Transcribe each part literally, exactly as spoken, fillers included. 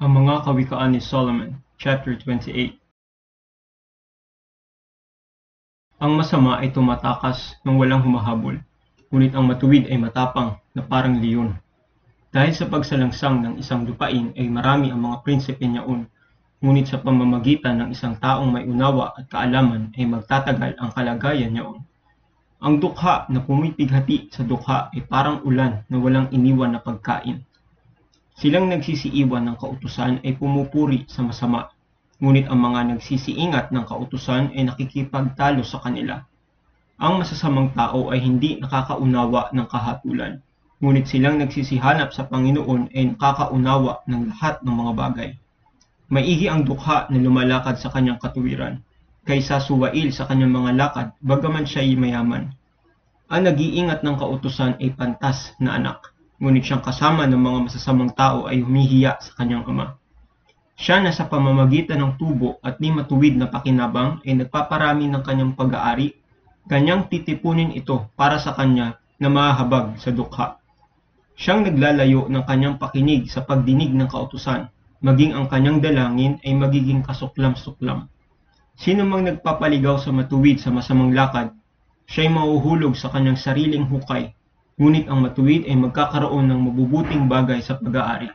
Ang mga kawikaan ni Solomon, chapter twenty-eight. Ang masama ay tumatakas ng walang humahabol, ngunit ang matuwid ay matapang na parang leon. Dahil sa pagsalangsang ng isang lupain ay marami ang mga prinsipe niyaon, ngunit sa pamamagitan ng isang taong may unawa at kaalaman ay magtatagal ang kalagayan niyaon. Ang dukha na pumipighati sa dukha ay parang ulan na walang iniwan na pagkain. Silang nagsisiiwan ng kautusan ay pumupuri sa masama, ngunit ang mga nagsisiingat ng kautusan ay nakikipagtalo sa kanila. Ang masasamang tao ay hindi nakakaunawa ng kahatulan, ngunit silang nagsisihanap sa Panginoon ay nakakaunawa ng lahat ng mga bagay. Maihi ang dukha na lumalakad sa kanyang katuwiran, kaysa suwail sa kanyang mga lakad bagaman siya'y mayaman. Ang nag-iingat ng kautusan ay pantas na anak, ngunit siyang kasama ng mga masasamang tao ay humihiya sa kanyang ama. Siya na sa pamamagitan ng tubo at di matuwid na pakinabang ay nagpaparami ng kanyang pag-aari, kanyang titipunin ito para sa kanya na mahahabag sa dukha. Siyang naglalayo ng kanyang pakinig sa pagdinig ng kautusan, maging ang kanyang dalangin ay magiging kasuklam-suklam. Sino mang nagpapaligaw sa matuwid sa masamang lakad, siya'y mahuhulog sa kanyang sariling hukay, ngunit ang matuwid ay magkakaroon ng mabubuting bagay sa pag-aari.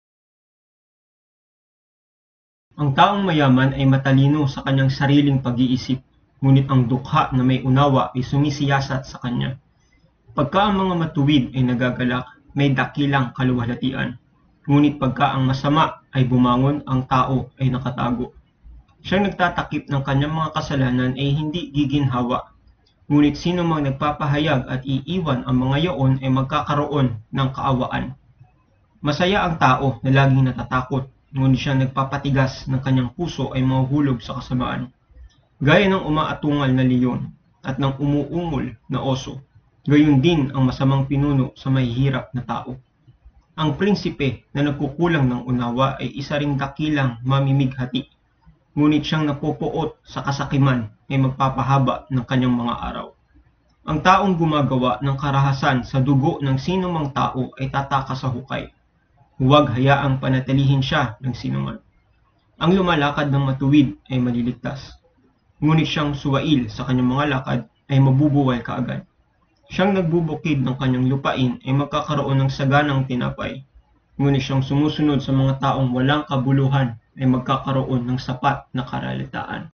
Ang taong mayaman ay matalino sa kanyang sariling pag-iisip, ngunit ang dukha na may unawa ay sumisiyasat sa kanya. Pagka ang mga matuwid ay nagagalak, may dakilang kaluwalhatian, ngunit pagka ang masama ay bumangon, ang tao ay nakatago. Siyang nagtatakip ng kanyang mga kasalanan ay hindi giginhawa, ngunit sino mang nagpapahayag at iiwan ang mga yaon ay magkakaroon ng kaawaan. Masaya ang tao na laging natatakot, ngunit siyang nagpapatigas ng kanyang puso ay mahuhulog sa kasamaan. Gaya ng umaatungal na leon at ng umuungol na oso, gayon din ang masamang pinuno sa mahihirap na tao. Ang prinsipe na nagkukulang ng unawa ay isa ring dakilang mamimighati, ngunit siyang napopoot sa kasakiman ay magpapahaba ng kanyang mga araw. Ang taong gumagawa ng karahasan sa dugo ng sino mang tao ay tatakas sa hukay. Huwag hayaang panatilihin siya ng sinuman. Ang lumalakad ng matuwid ay maliligtas, ngunit siyang suwail sa kanyang mga lakad ay mabubuwal kaagad. Siyang nagbubukid ng kanyang lupain ay magkakaroon ng saganang tinapay, ngunit siyang sumusunod sa mga taong walang kabuluhan ay magkakaroon ng sapat na karalitaan.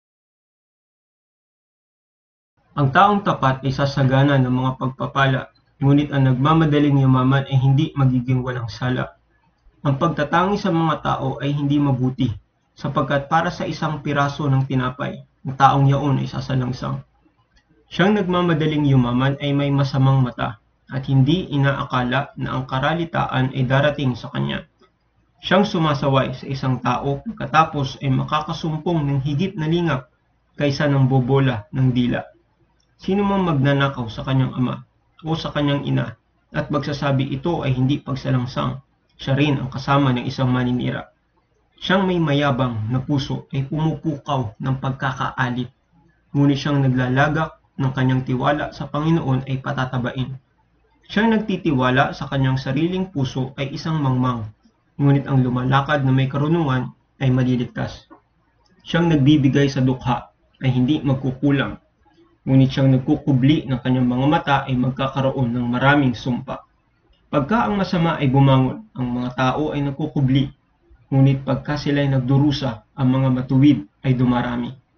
Ang taong tapat ay sasagana ng mga pagpapala, ngunit ang nagmamadaling yumaman ay hindi magiging walang sala. Ang pagtatangi sa mga tao ay hindi mabuti, sapagkat para sa isang piraso ng tinapay, ang taong yaon ay sasalangsang. Siyang nagmamadaling yumaman ay may masamang mata, at hindi inaakala na ang karalitaan ay darating sa kanya. Siyang sumasaway sa isang tao pagkatapos ay makakasumpong ng higit na lingap kaysa ng bobola ng dila. Sino mang magnanakaw sa kanyang ama o sa kanyang ina at magsasabi ito ay hindi pagsalangsang, siya rin ang kasama ng isang maninira. Siyang may mayabang na puso ay pumupukaw ng pagkakaalit, ngunit siyang naglalagak ng kanyang tiwala sa Panginoon ay patatabain. Siyang nagtitiwala sa kanyang sariling puso ay isang mangmang, ngunit ang lumalakad na may karunungan ay maliligtas. Siyang nagbibigay sa dukha ay hindi magkukulang, ngunit siyang nagkukubli ng kanyang mga mata ay magkakaroon ng maraming sumpa. Pagka ang masama ay bumangon, ang mga tao ay nagkukubli, ngunit pagka sila ay nagdurusa, ang mga matuwid ay dumarami.